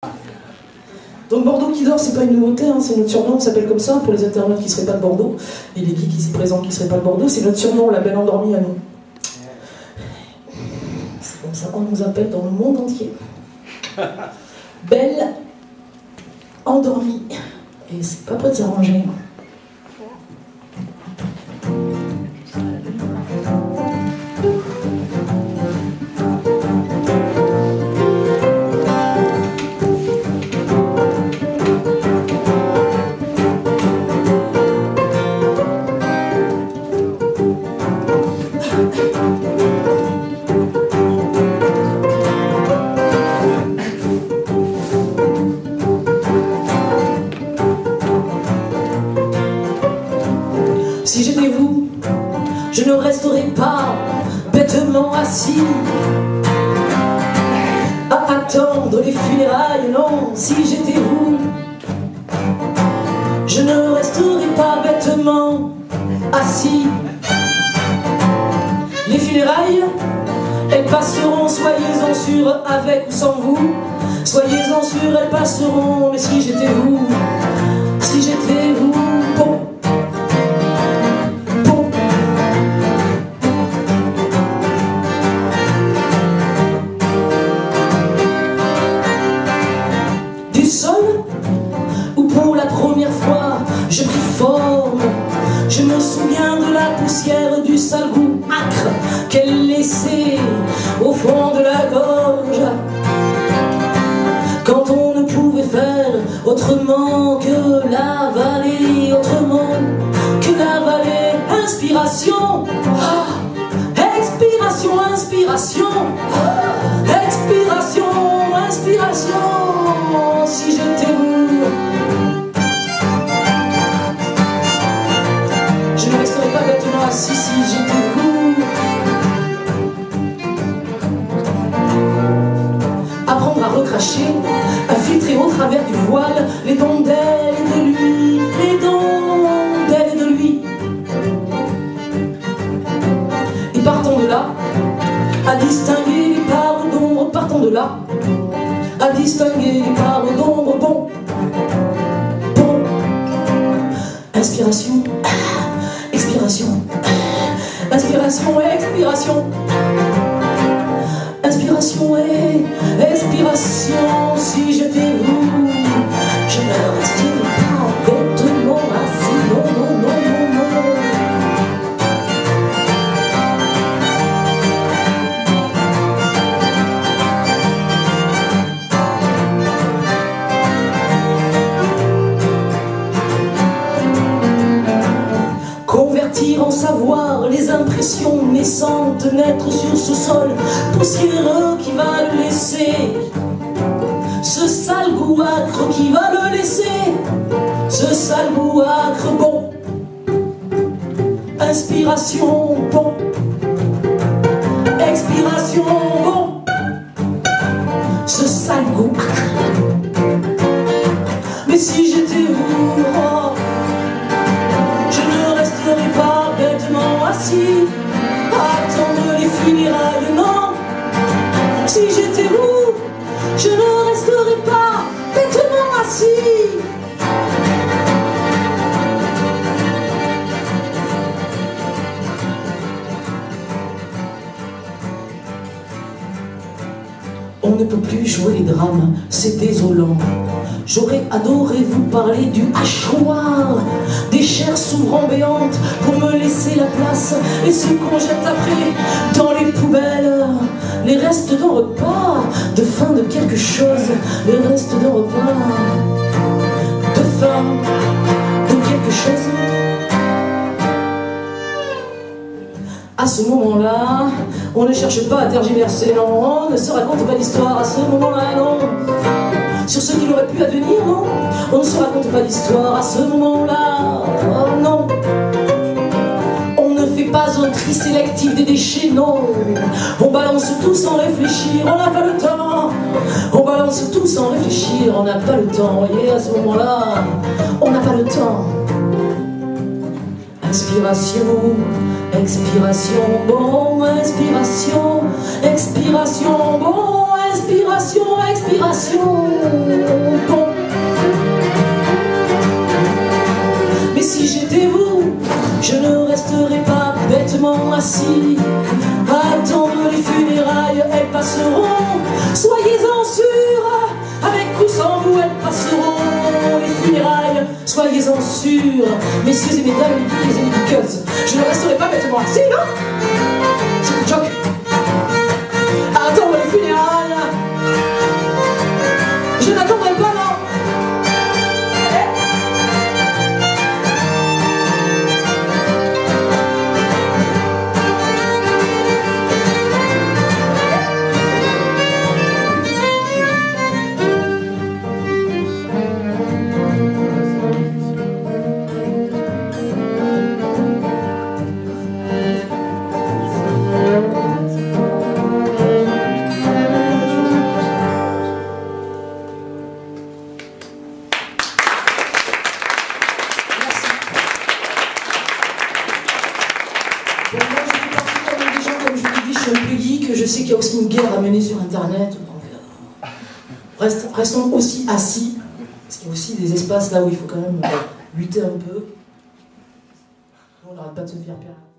Donc Bordeaux qui dort, c'est pas une nouveauté, hein, c'est notre surnom, on s'appelle comme ça pour les internautes qui seraient pas de Bordeaux, et les geeks qui s'y présentent qui seraient pas de Bordeaux, c'est notre surnom, la belle endormie à nous. C'est comme ça qu'on nous appelle dans le monde entier. Belle endormie. Et c'est pas près de s'arranger. Si j'étais vous, je ne resterais pas bêtement assis à attendre les funérailles, non. Si j'étais vous, je ne resterais pas bêtement assis. Les funérailles, elles passeront, soyez-en sûrs, avec ou sans vous. Soyez-en sûrs, elles passeront, mais si j'étais vous, si j'étais vous, bon. Où pour la première fois je pris forme, je me souviens de la poussière, du sale goût âcre qu'elle laissait au fond de la gorge, quand on ne pouvait faire autrement que l'avaler, autrement que l'avaler. Inspiration, expiration, inspiration, expiration, inspiration. Si j'étais vous, je ne resterais pas bêtement assis. Si j'étais vous, apprendre à recracher, à filtrer au travers du voile les dons d'elle et de lui, les dons d'elle et de lui. Et partons de là, à distinguer les parts d'ombre, partons de là, à distinguer les parts d'ombre, bon, bon. Inspiration, expiration, inspiration et expiration, inspiration et expiration. Si j'étais vous, je ne resterais pas bêtement assis, non, non, non, non, non. En savoir les impressions naissantes naître sur ce sol poussiéreux qui va le laisser, ce sale goût âcre qui va le laisser, ce sale goût âcre, bon. Inspiration, bon. Expiration, bon. Ce sale goût âcre. Mais si j'étais vous, oh, je ne resterais pas bêtement assis à attendre les funérailles, non. Si j'étais vous, je ne resterais pas bêtement assis. On ne peut plus jouer les drames, c'est désolant. J'aurais adoré vous parler du hachoir, des chairs s'ouvrant béantes pour me laisser la place, et ce qu'on jette après dans les poubelles, les restes d'un repas, de fin de quelque chose, les restes d'un repas, de fin de quelque chose. À ce moment-là, on ne cherche pas à tergiverser, non, on ne se raconte pas d'histoire à ce moment-là, non. Sur ce qu'il aurait pu advenir, non, on ne se raconte pas d'histoire à ce moment-là, oh, non. On ne fait pas un tri sélectif des déchets, non. On balance tout sans réfléchir, on n'a pas le temps. On balance tout sans réfléchir, on n'a pas le temps, voyez, à ce moment-là, on n'a pas le temps. Inspiration, Expiration, bon, inspiration, expiration, bon, inspiration, expiration, bon. Mais si j'étais vous, je ne resterais pas bêtement assis à attendre les funérailles, elles passeront, soyez-en sûrs, avec ou sans vous, elles passeront, les funérailles, soyez-en sûrs, messieurs et mesdames, les geeks et les geekeuses, je ne resterai pas bêtement assis, non? C'est une joke. À attendre les funérailles, je n'attendrai pas, non? Je sais qu'il y a aussi une guerre à mener sur Internet, donc restons aussi assis, parce qu'il y a aussi des espaces là où il faut quand même lutter un peu. On n'arrête pas de se faire perdre.